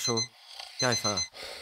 tesó, kelj fel!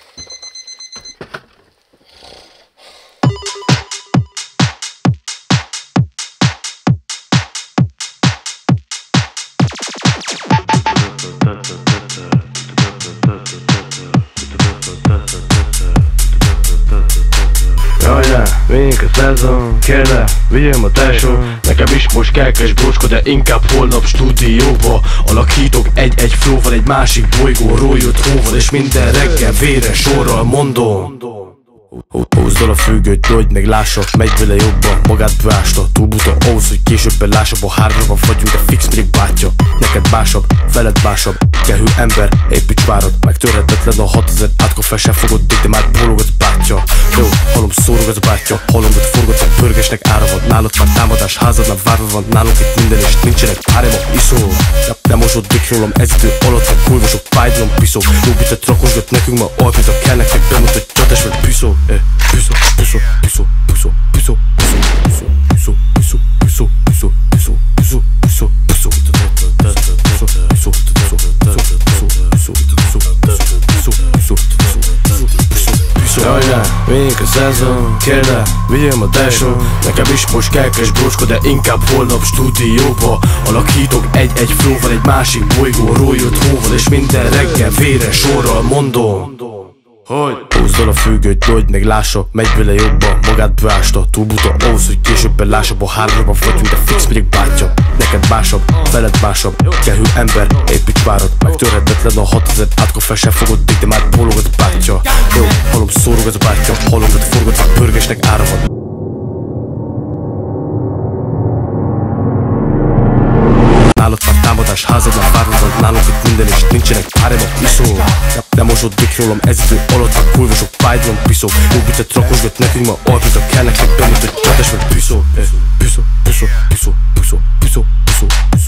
Jajjá, végig a szezon, kérlek, vigyem a tesó. Nekem is most kelkes brócska, de inkább holnap stúdióba alakítok egy-egy flóval, egy másik bolygóról jött hóval, és minden reggel véres sorral mondom. Húzd el a függönyt, hogy meg lássak, megy vele jobban, magát beásta. Túl buta ahhoz, hogy későbben lássa, a hármában vagyunk, de fix még bátya. Neked másabb, veled másabb, kehű ember, építs várat. Megtörhetetlen a 6000 átka, fel sem fogod de már bólogat a bátya. Jó, hallom szórogat a bátya, halomgat forgat, meg pörgesnek ára van. Nálad már támadás, házadnál várva van, nálunk itt minden, és nincsenek párema, iszol. Nem mosodik rólam ez idő alatt, meg kurva sok fájdalom, piszó. Róbitet rakosgat nekünk, ma alpita kell nektek, bemutatj csatás, meg piszó. Piso, piso, piso, piso, piso, piso, piso, piso, piso, piso, piso, piso, piso, piso, piso, jajjá, végig a szezon, kérlek, vigyem a tesó. Nekem is most kelkes brócska, de inkább holnap stúdióba alakítok egy-egy flóval, egy másik bolygóról jött hóval, és minden reggel véres sorral mondom. Húzd el a függönyt, hogy meg lássa, megy vele jobban, magát beásta. Túl buta ahhoz, hogy későbben lássa, a hármában vagyunk, de fix még bátya. Neked másabb, veled másabb, kehű ember, építs várat. Megtörhetetlen a 6000 átka, fel sem fogod de már bólogat a bátya. Jó, hallom szórogat a bátya, halomgat forgat, meg pörgesnek ára van. Nálad már támadás, házadnál várva van, nálunk itt minden, és nincsenek párema, iszó. Nem mosodik rólam ez idő alatt, meg kurva sok fájdalom, piszó. Róbitet rakosgat nekünk, ma alpita kell nektek, bemutatj csatás, meg piszó. Piszó, piszó, piszó, piszó, piszó, piszó, piszó.